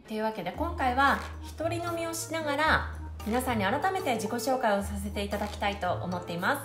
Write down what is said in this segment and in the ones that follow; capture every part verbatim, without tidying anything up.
というわけで今回は一人飲みをしながら皆さんに改めて自己紹介をさせていただきたいと思っています。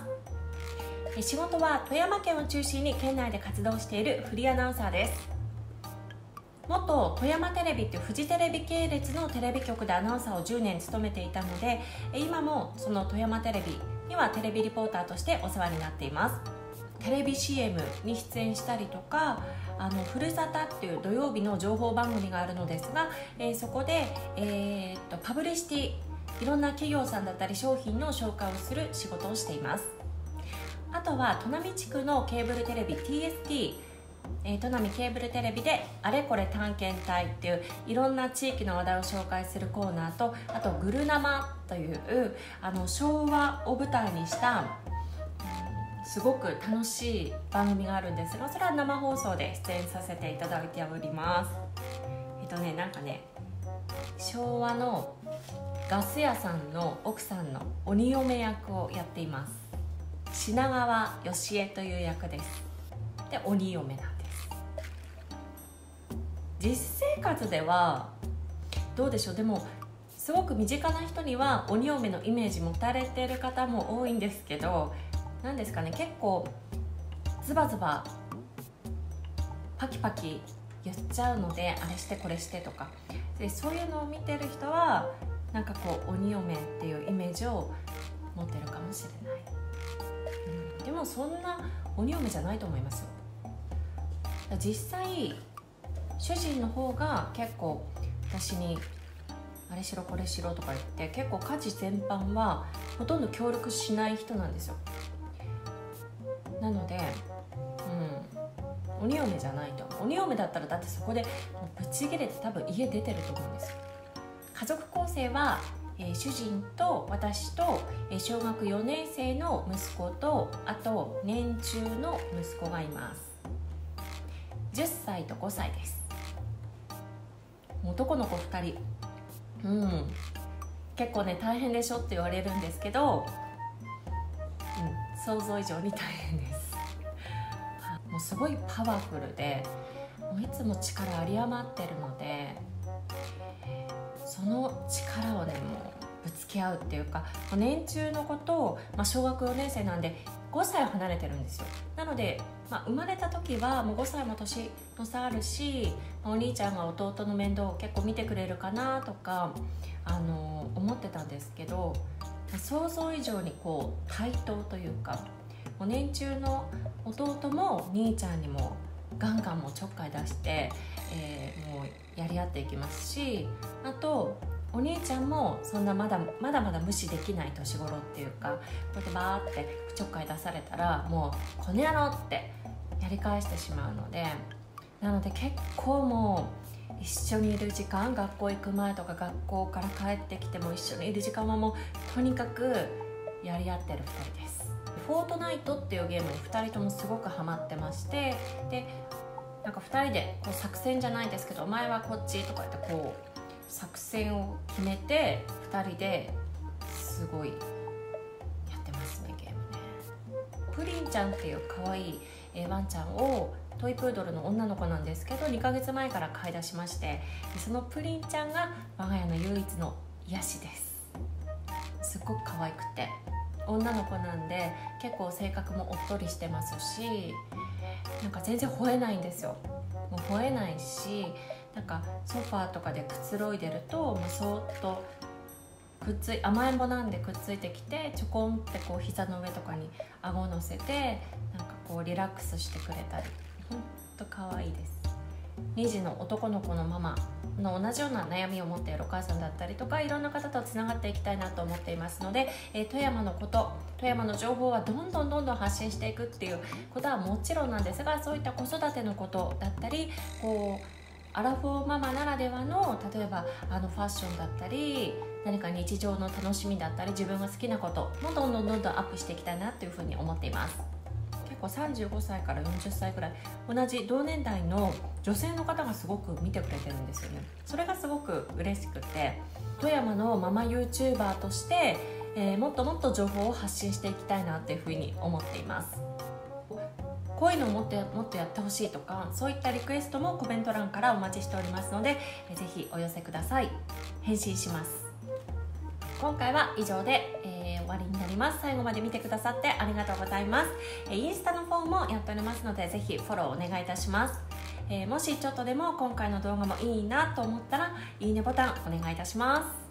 仕事は富山県を中心に県内で活動しているフリーアナウンサーです。元富山テレビっていうフジテレビ系列のテレビ局でアナウンサーをじゅうねん務めていたので、今もその富山テレビにはテレビリポーターとしてお世話になっています。テレビ シーエム に出演したりとか、あのふるさたっていう土曜日の情報番組があるのですが、えー、そこで、えー、っとパブリシティ、いろんな企業さんだったり商品の紹介をする仕事をしています。あとは砺波地区のケーブルテレビ ティーエスティー、えー、砺波ケーブルテレビであれこれ探検隊っていういろんな地域の話題を紹介するコーナーと、あとグル生というあの昭和を舞台にしたすごく楽しい番組があるんですが、それは生放送で出演させていただいております。えっとねなんかね昭和のガス屋さんの奥さんの鬼嫁役をやっています。品川芳恵という役です。で鬼嫁なんです。実生活ではどうでしょう。でもすごく身近な人には鬼嫁のイメージ持たれてる方も多いんですけど、なんですかね、結構ズバズバパキパキ言っちゃうので、あれしてこれしてとかで、そういうのを見てる人はなんかこう鬼嫁っていうイメージを持ってるかもしれない、うん、でもそんな鬼嫁じゃないと思いますよ。実際主人の方が結構私にあれしろこれしろとか言って結構家事全般はほとんど協力しない人なんですよ。なので、うん、鬼嫁じゃないと。鬼嫁だったらだってそこでもうぶち切れて多分家出てると思うんですよ。家族構成は、えー、主人と私と、えー、小学よねん生の息子と、あと年中の息子がいます。じゅっさいとごさいです。男の子ふたり、うん、結構ね大変でしょって言われるんですけど、うん、想像以上に大変です。もうすごいパワフルで、もういつも力有り余ってるので、その力をねもうぶつけ合うっていうか、年中の子と、まあ、小学よねん生なんでごさい離れてるんですよ。なので、まあ、生まれた時はもうごさいも年の差あるし、お兄ちゃんが弟の面倒を結構見てくれるかなとか、あの思ってたんですけど、想像以上にこう対等というか、もう年中の弟も兄ちゃんにもガンガンもちょっかい出して、えー、もうやり合っていきますし、あとお兄ちゃんもそんなまだまだまだ無視できない年頃っていうか、こうやってバーってちょっかい出されたらもうこの野郎ってやり返してしまうので、なので結構もう一緒にいる時間、学校行く前とか学校から帰ってきても一緒にいる時間はもうとにかくやり合ってるふたりです。フォートナイトっていうゲームにふたりともすごくハマってまして、でなんかふたりでこう作戦じゃないですけど、お前はこっちとか言ってこう作戦を決めてふたりですごいやってますね、ゲームね。プリンちゃんっていう可愛いワンちゃんを、トイプードルの女の子なんですけどにかげつまえから飼い出しまして、そのプリンちゃんが我が家の唯一の癒しです。すっごく可愛くて女の子なんで結構性格もおっとりしてますし、なんか全然吠えないんですよ。もう吠えないし、なんかソファーとかでくつろいでるともうそーっとくっつい甘えん坊なんでくっついてきて、ちょこんってこう膝の上とかに顎乗せてなんかこうリラックスしてくれたり、ほんと可愛いです。に児の男の子のママの同じような悩みを持っているお母さんだったりとか、いろんな方とつながっていきたいなと思っていますので、えー、富山のこと、富山の情報はどんどんどんどん発信していくっていうことはもちろんなんですが、そういった子育てのことだったり、こうアラフォーママならではの例えばあのファッションだったり、何か日常の楽しみだったり、自分が好きなこともどんどんどんどんアップしていきたいなというふうに思っています。結構さんじゅうごさいからよんじゅっさいぐらい同じ同年代の女性の方がすごく見てくれてるんですよね。それがすごく嬉しくて、富山のママ YouTuber として、えー、もっともっと情報を発信していきたいなというふうに思っています。 こういうのをもっともっとやってほしいとか、そういったリクエストもコメント欄からお待ちしておりますので、えぜひお寄せください。返信します。今回は以上で、えー、終わりになります。最後まで見てくださってありがとうございます。えー、インスタの方もやっておりますので、ぜひフォローお願いいたします。えー、もしちょっとでも今回の動画もいいなと思ったらいいねボタンお願いいたします。